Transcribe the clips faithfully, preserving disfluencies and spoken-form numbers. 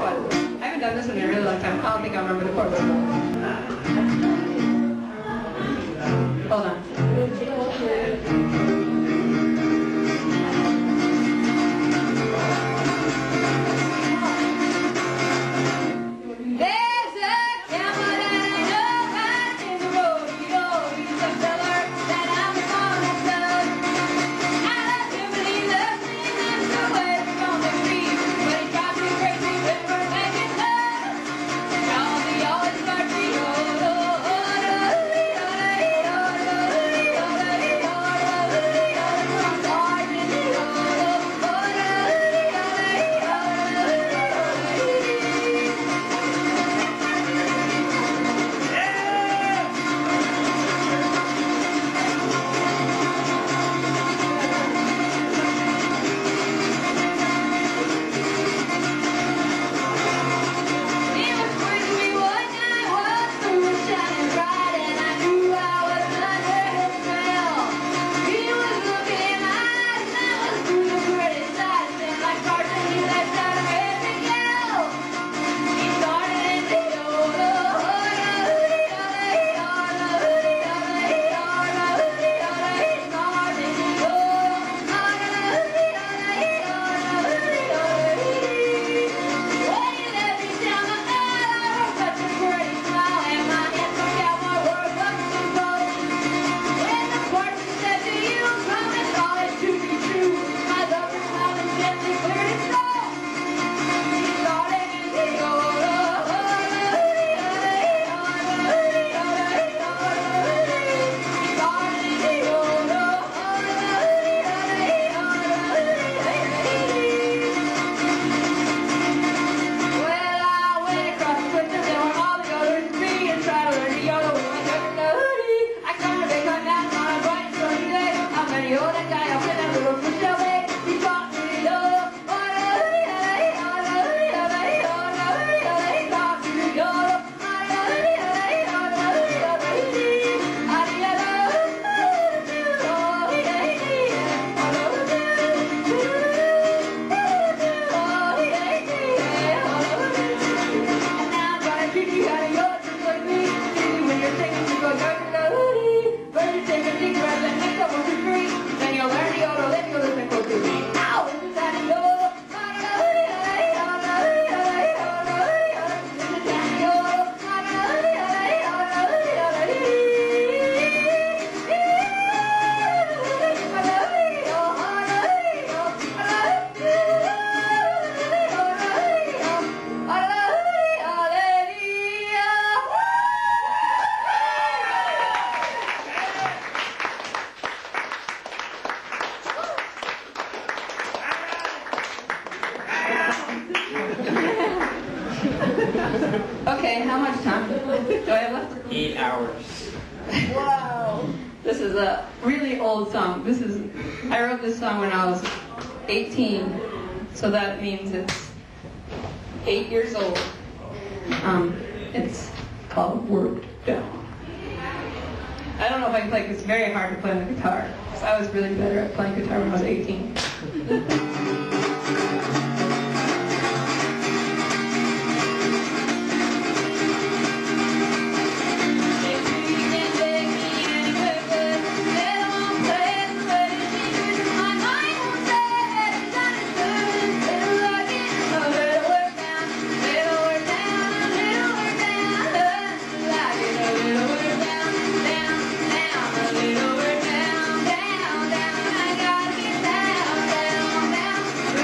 one. I haven't done this one in a really long time. I don't think I remember the chord. Hold on. Okay, how much time do I have left? Eight hours. Wow. This is a really old song. This is, I wrote this song when I was eighteen, so that means it's eight years old. Um, it's called Worked Down. I don't know if I can play, because it's very hard to play on the guitar. Because I was really better at playing guitar when I was eighteen. Down, down, down, I gotta get down, down, down.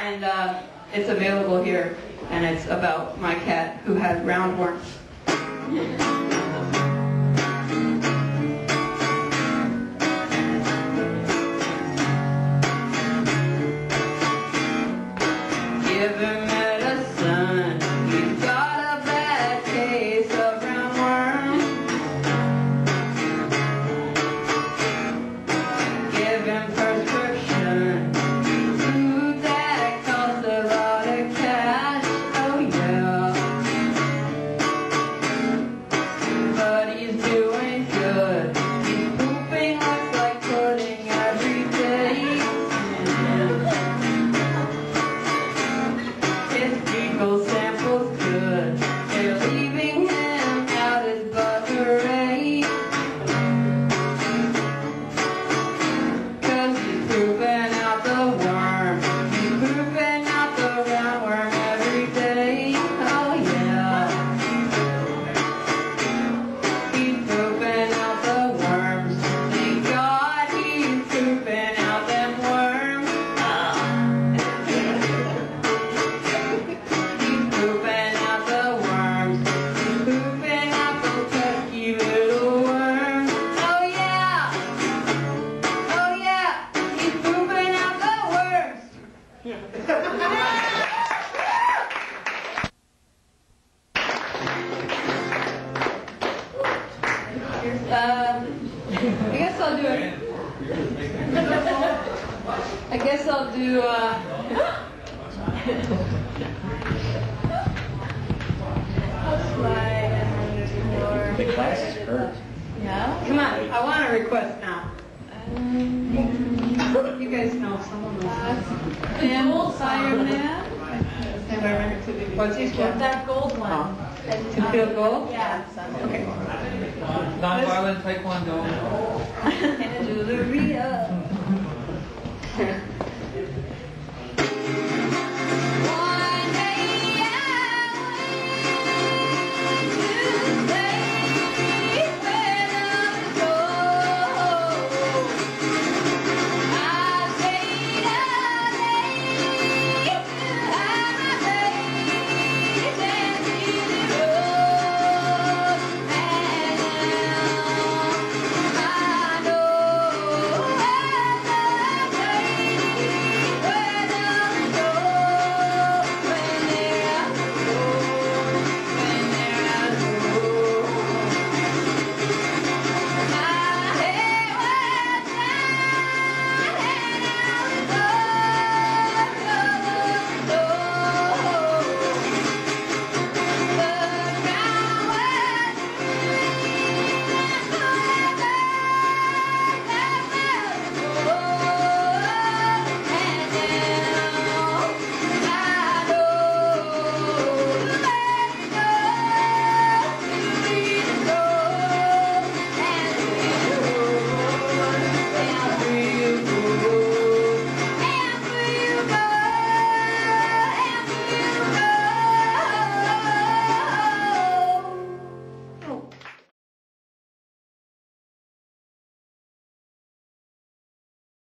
and uh, it's available here, and it's about my cat who had roundworms. Give him medicine, he's got a bad case of roundworms. Give him prescription, food that costs a lot of cash, oh yeah. But he's doing good, he's pooping, looks like pudding every day. His fecal sample's good, they're leaving him out his buttery. Cause he's pooping out the worm, he's pooping out the roundworm every day, oh yeah. He's pooping out the worms, thank God he's pooping out them worms. He's pooping out the worms, he's pooping out those pesky little worms, oh yeah. Oh yeah, he's pooping out the worms. Uh, I guess I'll do it. I guess I'll do, uh, I'll slide and then there's more. The glasses hurt. Yeah? Come on, I want a request now. Um, you guys know someone else. Gold fireman. What's his one? That gold one. To feel gold? Yeah. Okay. Non-violent taekwondo. Jewelry up.